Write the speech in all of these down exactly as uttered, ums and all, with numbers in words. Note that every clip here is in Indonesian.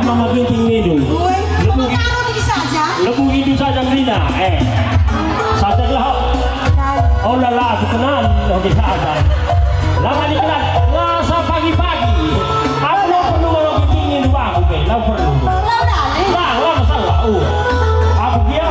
mama ginting itu. Lebih itu saja. Lebih itu saja Rina. Eh, sadarlah. Oh lala, aku kenal. Lebih saja. Lama dikenal. Ngasa pagi-pagi. Aku mau perlu kalau ginting itu aku be. Lau perlu. Lau dah. Lah, lah masalah. Oh, aku dia.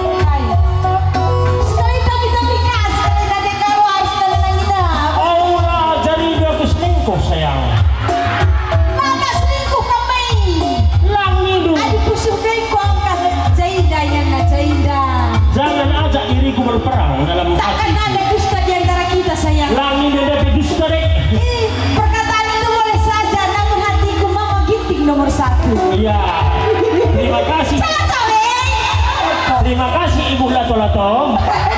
Sekali tapi tapi kas. Sekali tadi kalau harus sekali kita. Oh lah, jadi dia keselingkuh sayang. Jangan ajak diriku berperang dalam takkan hati. ada dusta di antara kita sayang. Langi dia dusta dek. Ini perkataan itu boleh saja, namun hatiku mama ginting nomor satu. Iya. Terima kasih. Terima kasih Ibu Lato-Lato.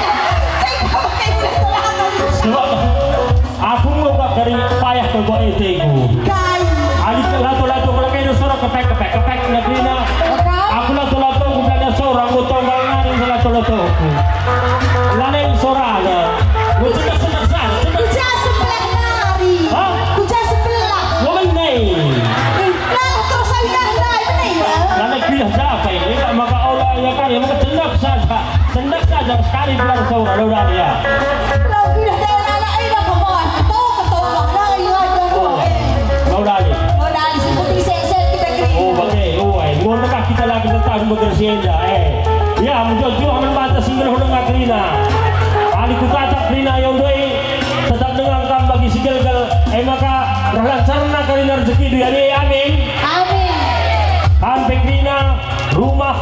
Aku mau dari payah ke gua itu. Adik Lato-Lato kalau kayak suara kepek kepek kepek negerinya. Aku Lato-Lato bukan ada seorang gotong nari Lato-Lato. Lain suara ada. Gua sudah senang sana. Kucah sebelah nari. Kucah sebelah. Woman nih. Lalu terus saya nari nih ya. Lain pilih siapa ini? Maka Allah ya kan ya maka cendak saja. Cendak saja sekali bilang suara lo dah ya. Lalu pilih dari anak ini apa mau? Tahu ketua nari lagi. Lo dah ni. Lo dah ni seperti sesel kita kiri. Oh bagai, oh eh, gua nak kita lagi tentang bekerja eh. Ya, menjual membantah singgah dengan Rina. Ali ku tatap Rina yang doi tetap dengan kam bagi sigel-gel. Eh maka berlancarna kali rezeki dia ni. Amin. Amin. Sampai Rina rumah.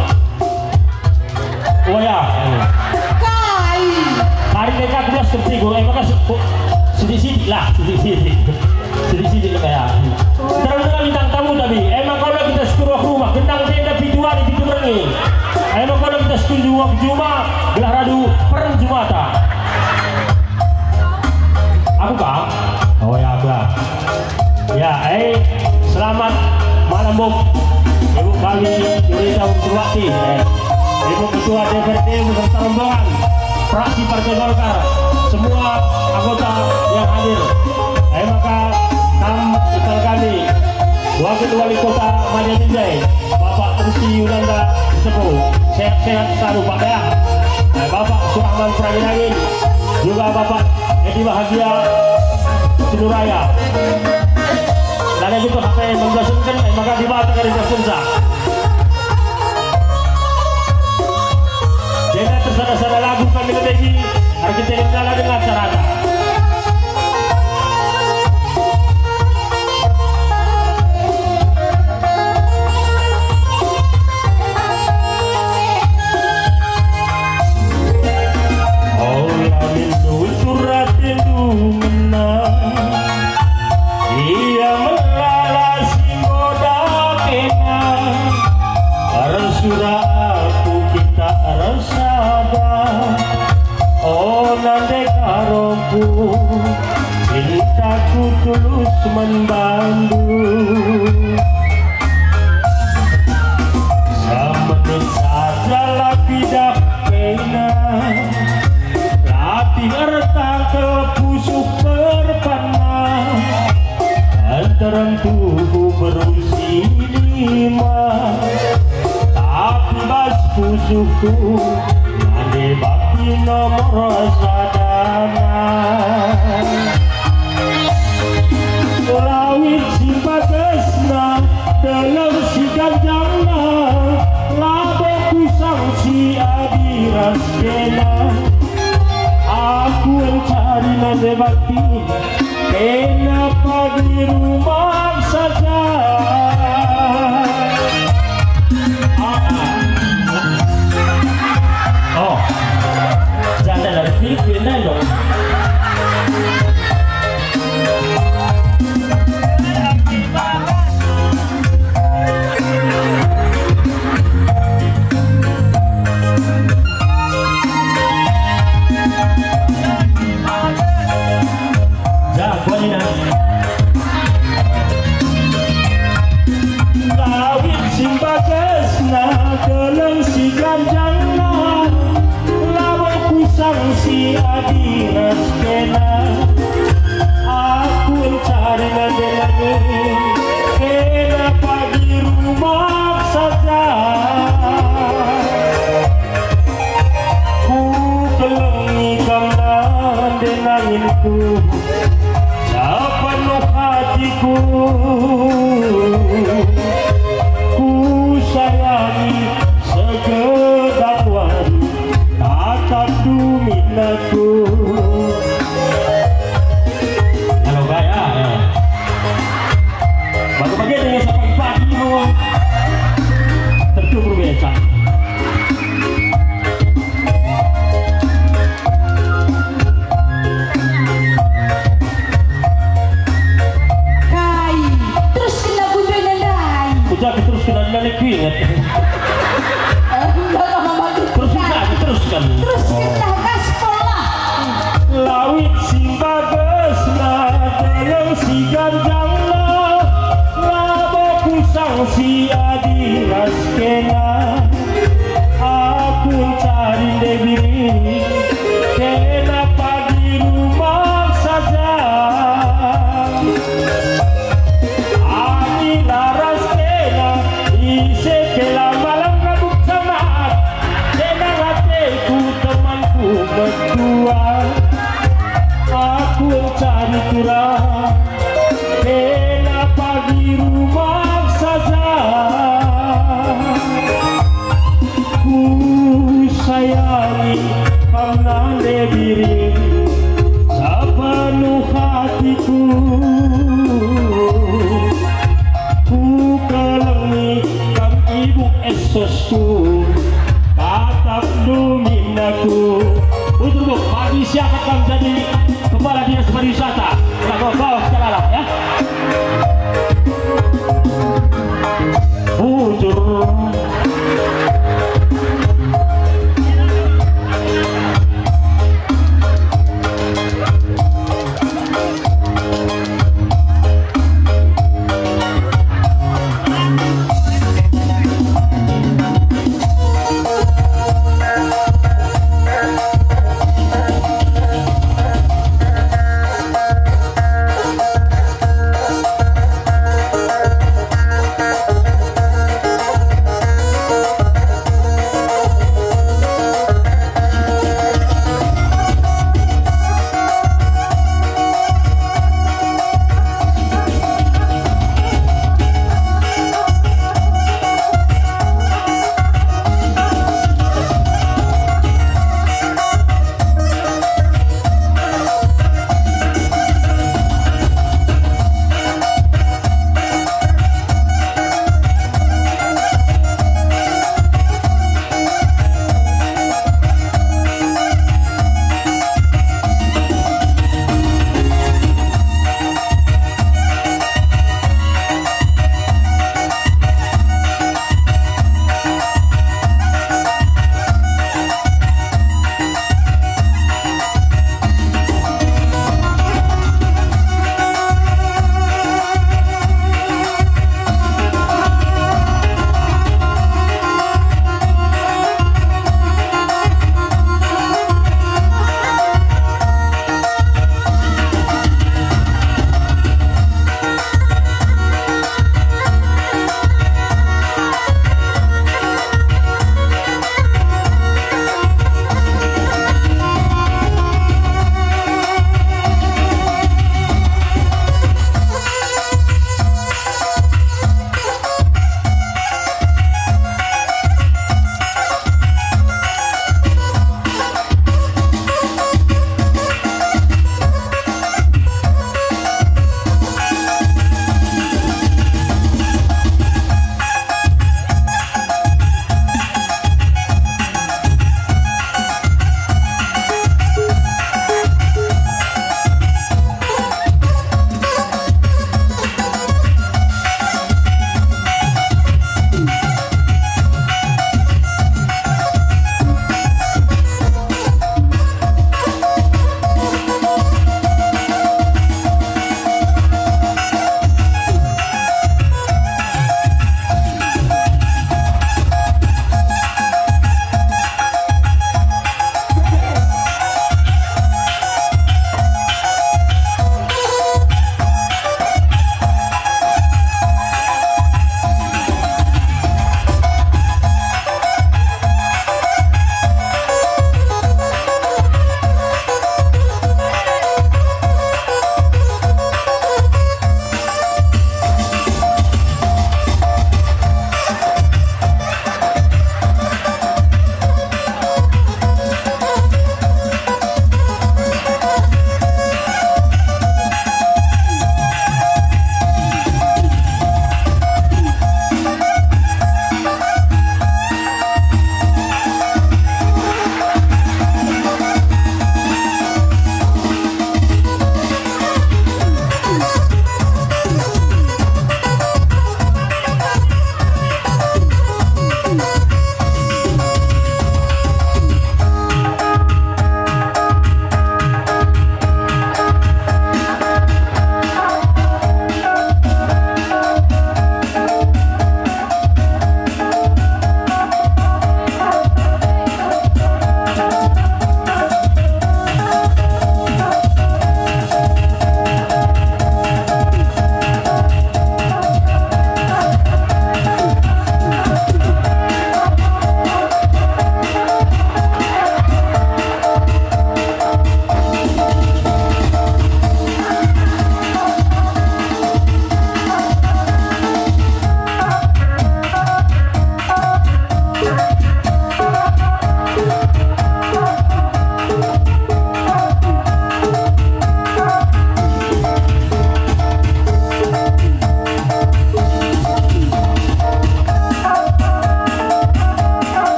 Oh ya. Kai. Hari mereka aku belas seperti gue. Eh maka sedikit lah, sedikit. Sedikit kayak. Terus dengan bintang tamu tadi. Emang kalau kita sekeruah rumah, gendang tenda pijuan di pintu berengi. Emang kalau kita setuju juma, gelar radu per jumata. Aku kak? Oh ya abah. Ya, eh selamat malam bu. Ibu kami Yurita Urwati. Eh, Ibu Ketua D P R D beserta rombongan fraksi Partai Golkar, semua anggota yang hadir. Eh maka tam utal kami Wakil Wali Kota Majapahit, Bapak Trusti Yulanda Sepuh, sehat-sehat selalu Pak ya. Eh, Bapak Surahman Pragirangin, juga Bapak Edi Bahagia Sinuraya. Dan itu H P menjelaskan, eh, maka dibahas dari Jasunsa. Jadi tersada-sada lagu kami lebih, harus kita jalan dengan cara. Cintaku tulus membantu semenit saja lagi dah kena latih ertang ke pusuk berpanah antara tubuh berusi lima tapi bas pusukku nanti bakti nomor sadana Lawit simpa kesna dalam si ganjangna labo kusang si adiras kena aku yang cari nade bakti kenapa di rumah saja oh jangan dari Filipina dong. Lawit simpa kesna dalam si ganjangna lawan kusang si adiras kena aku cari nade lagi kenapa di rumah denanginku sepenuh hatiku, ku sayangi segedap wari tatap duminaku. Halo gaya ya. Bagi-bagi dengan sampai pagi mau tercubur becak. Terus kena nalik ingat. Terus kita teruskan. Terus kita gaspol lah. Lawit sing bagesna deleng si ganjangna ngaboku sang si adi raskena. Aku cari debiri kenapa di rumah saja. Ani laras ise kela malam kabuk samaat denang hatiku temanku berdua. Aku cari kurang kenapa di rumah saja. Ku sayangi karena diri sepenuh hatiku.